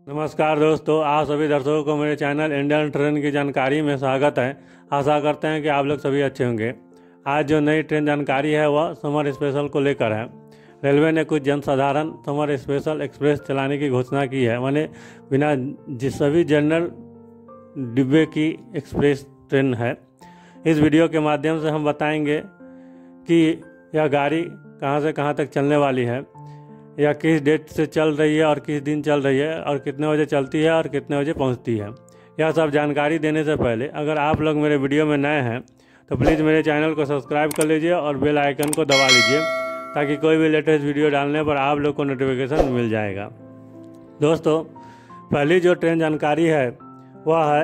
नमस्कार दोस्तों, आप सभी दर्शकों को मेरे चैनल इंडियन ट्रेन की जानकारी में स्वागत है। आशा करते हैं कि आप लोग सभी अच्छे होंगे। आज जो नई ट्रेन जानकारी है वह समर स्पेशल को लेकर है। रेलवे ने कुछ जनसाधारण समर स्पेशल एक्सप्रेस चलाने की घोषणा की है, माने बिना सभी जनरल डिब्बे की एक्सप्रेस ट्रेन है। इस वीडियो के माध्यम से हम बताएंगे कि यह गाड़ी कहां से कहां तक चलने वाली है, या किस डेट से चल रही है और किस दिन चल रही है, और कितने बजे चलती है और कितने बजे पहुंचती है। यह सब जानकारी देने से पहले अगर आप लोग मेरे वीडियो में नए हैं तो प्लीज़ मेरे चैनल को सब्सक्राइब कर लीजिए और बेल आइकन को दबा लीजिए, ताकि कोई भी लेटेस्ट वीडियो डालने पर आप लोग को नोटिफिकेशन मिल जाएगा। दोस्तों, पहली जो ट्रेन जानकारी है वह है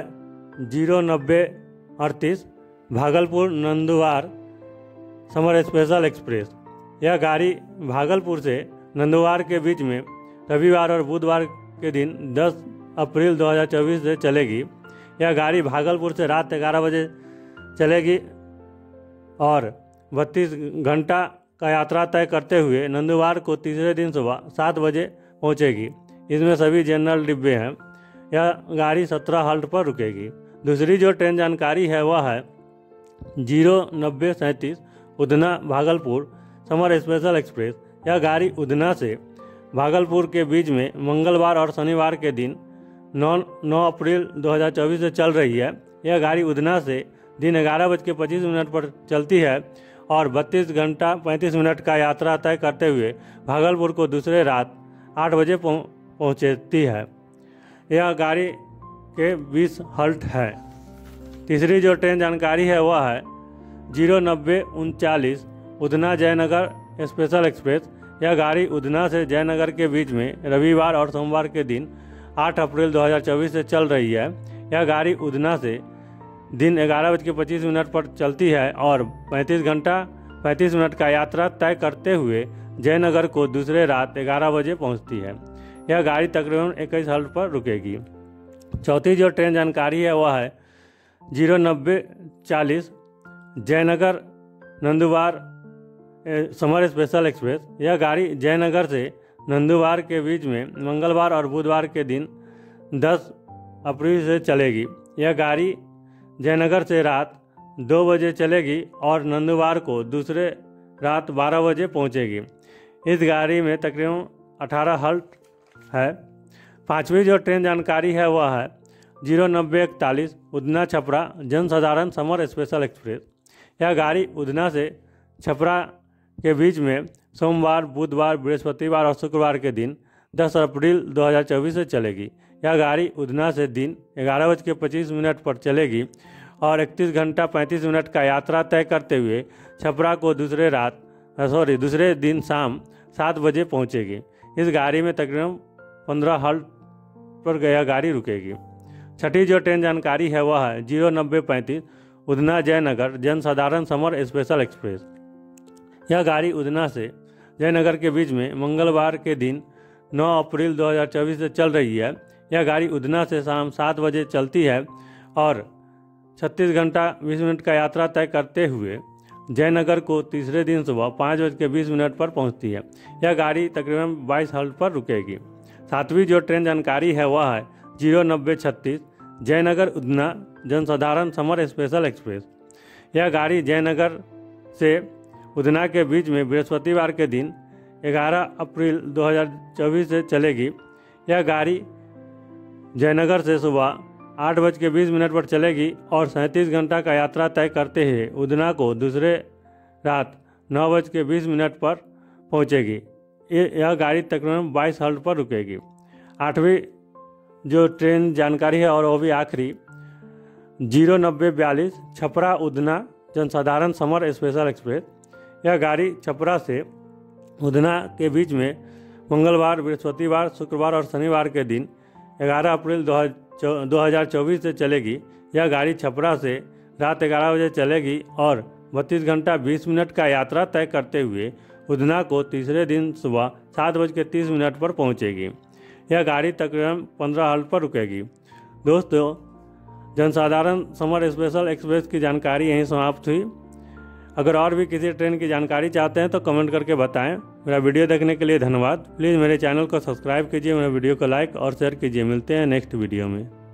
0938 Bhagalpur Nandurbar summer special express. यह गाड़ी भागलपुर से नंदुवार के बीच में रविवार और बुधवार के दिन 10 अप्रैल 2024 से चलेगी। यह गाड़ी भागलपुर से रात 11 बजे चलेगी और 32 घंटा का यात्रा तय करते हुए नंदुवार को तीसरे दिन सुबह 7 बजे पहुंचेगी। इसमें सभी जनरल डिब्बे हैं। यह गाड़ी 17 हाल्ट पर रुकेगी। दूसरी जो ट्रेन जानकारी है वह है 0937 Udhna Bhagalpur summer special express. यह गाड़ी उधना से भागलपुर के बीच में मंगलवार और शनिवार के दिन 9 अप्रैल 2024 से चल रही है। यह गाड़ी उधना से दिन 11:25 पर चलती है और 32 घंटा 35 मिनट का यात्रा तय करते हुए भागलपुर को दूसरे रात 8 बजे पहुँचती है। यह गाड़ी के 20 हल्ट है। तीसरी जो ट्रेन जानकारी है वह है 0939 उधना जयनगर स्पेशल एक्सप्रेस। यह गाड़ी उधना से जयनगर के बीच में रविवार और सोमवार के दिन 8 अप्रैल 2024 से चल रही है। यह गाड़ी उधना से दिन 11:25 पर चलती है और 35 घंटा 35 मिनट का यात्रा तय करते हुए जयनगर को दूसरे रात 11 बजे पहुंचती है। यह गाड़ी तकरीबन 21 हल्ट पर रुकेगी। चौथी जो ट्रेन जानकारी है वह है 0940 Jaynagar Nandurbar summer special express. यह गाड़ी जयनगर से नंदुवार के बीच में मंगलवार और बुधवार के दिन 10 अप्रैल से चलेगी। यह गाड़ी जयनगर से रात 2 बजे चलेगी और नंदुवार को दूसरे रात 12 बजे पहुंचेगी। इस गाड़ी में तकरीबन 18 हल्ट है। पांचवी जो ट्रेन जानकारी है वह है 0941 Udhna Chhapra Jansadharan summer special express. यह गाड़ी उधना से छपरा के बीच में सोमवार, बुधवार, बृहस्पतिवार और शुक्रवार के दिन 10 अप्रैल 2024 से चलेगी। यह गाड़ी उधना से दिन 11:25 पर चलेगी और 31 घंटा 35 मिनट का यात्रा तय करते हुए छपरा को दूसरे दिन शाम 7 बजे पहुंचेगी। इस गाड़ी में तकरीबन 15 हल्ट पर यह गाड़ी रुकेगी। छठी जो ट्रेन जानकारी है वह है 0935 Udhna Jaynagar Jansadharan summer special express. यह गाड़ी उधना से जयनगर के बीच में मंगलवार के दिन 9 अप्रैल 2024 से चल रही है। यह गाड़ी उधना से शाम 7 बजे चलती है और 36 घंटा 20 मिनट का यात्रा तय करते हुए जयनगर को तीसरे दिन सुबह 5:20 पर पहुंचती है। यह गाड़ी तकरीबन 22 हल्ट पर रुकेगी। सातवीं जो ट्रेन जानकारी है वह है 0936 Jaynagar Udhna Jansadharan summer special express. यह गाड़ी जयनगर से उधना के बीच में बृहस्पतिवार के दिन 11 अप्रैल 2024 से चलेगी। यह गाड़ी जयनगर से सुबह 8:20 पर चलेगी और 37 घंटा का यात्रा तय करते हुए उधना को दूसरे रात 9:20 पर पहुंचेगी। यह गाड़ी तकरीबन 22 हल्ट पर रुकेगी। आठवीं जो ट्रेन जानकारी है और वो भी आखिरी 0942 Chhapra Udhna Jansadharan summer special express. यह गाड़ी छपरा से उधना के बीच में मंगलवार, बृहस्पतिवार, शुक्रवार और शनिवार के दिन 11 अप्रैल 2024 से चलेगी। यह गाड़ी छपरा से रात 11 बजे चलेगी और 32 घंटा 20 मिनट का यात्रा तय करते हुए उधना को तीसरे दिन सुबह 7:30 पर पहुंचेगी। यह गाड़ी तकरीबन 15 हल्ट पर रुकेगी। दोस्तों, जनसाधारण समर स्पेशल एक्सप्रेस की जानकारी यहीं समाप्त हुई। अगर और भी किसी ट्रेन की जानकारी चाहते हैं तो कमेंट करके बताएं। मेरा वीडियो देखने के लिए धन्यवाद। प्लीज़ मेरे चैनल को सब्सक्राइब कीजिए, मेरे वीडियो को लाइक और शेयर कीजिए। मिलते हैं नेक्स्ट वीडियो में।